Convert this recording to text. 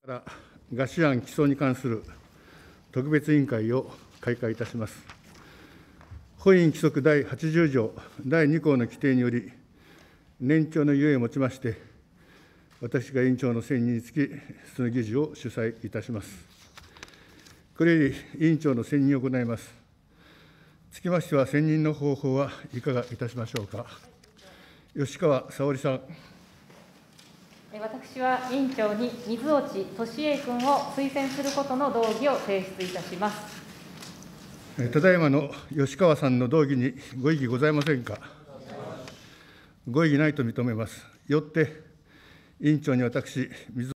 から餓死案起訴に関する特別委員会を開会いたします。本院規則第80条第2項の規定により、年長のゆえをもちまして、私が委員長の選任につき、質の議事を主催いたします。これより委員長の選任を行います。つきましては、選任の方法はいかがいたしましょうか。吉川沙織さん。 私は委員長に水落俊英君を推薦することの動議を提出いたします。 ただいまの吉川さんの動議にご異議ございませんか。ご異議ないと認めます。よって委員長に私、水